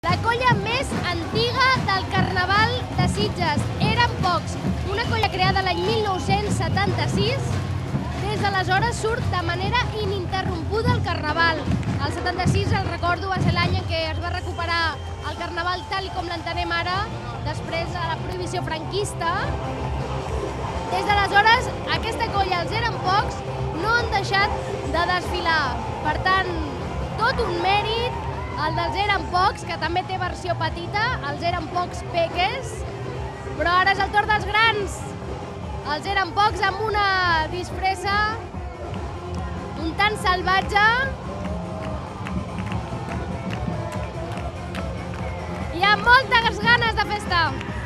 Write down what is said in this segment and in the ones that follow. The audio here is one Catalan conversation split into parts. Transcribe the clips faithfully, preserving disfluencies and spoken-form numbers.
La colla més antiga del Carnaval de Sitges. Eren pocs. Una colla creada l'any mil nou-cents setanta-sis. Des d'aleshores surt de manera ininterrompuda el Carnaval. El setanta-sis, el recordo, va ser l'any en què es va recuperar el Carnaval tal com l'entenem ara, després de la prohibició franquista. Des d'aleshores, aquesta colla, els Eren Pocs, no han deixat de desfilar. Per tant, tot un mèrit, el dels Eren Pocs, que també té versió petita, els Eren Pocs Peques, però ara és el torn dels grans. Els Eren Pocs amb una disfressa un tant salvatge i amb moltes ganes de festa.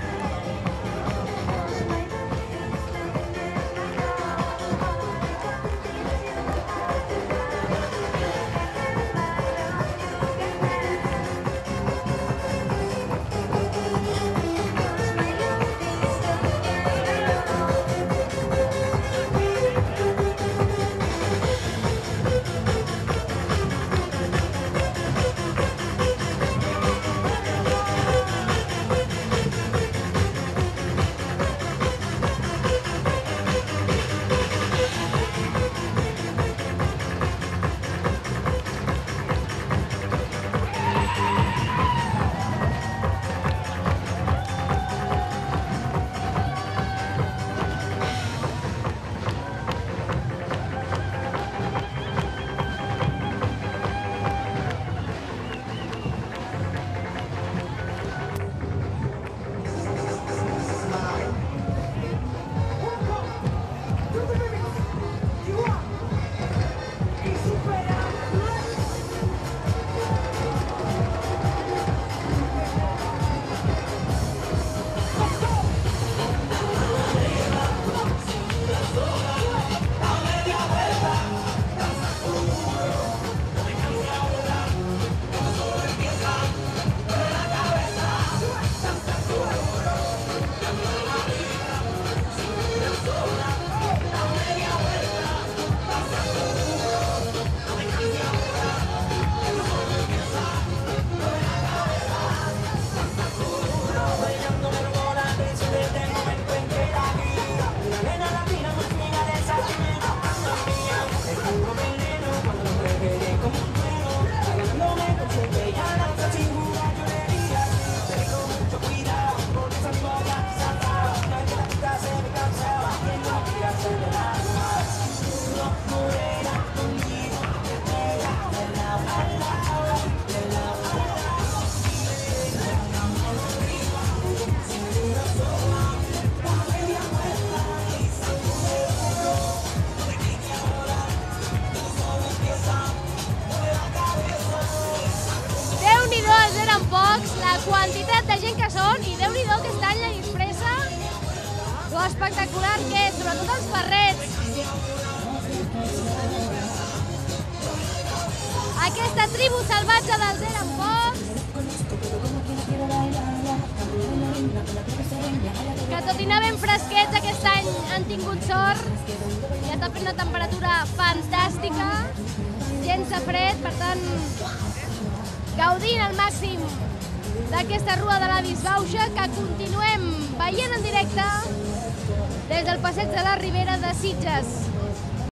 La quantitat de gent que són, i Déu-n'hi-do aquest any la disfressa, lo espectacular que és, sobretot els barrets. Aquesta tribu salvatge dels Eren Pocs, que tot i anar ben fresquets aquest any han tingut sort, i està fent una temperatura fantàstica, gens de fred, per tant, gaudint al màxim d'aquesta rua de l'avi Bauxa, que continuem veient en directe des del passeig de la Ribera de Sitges.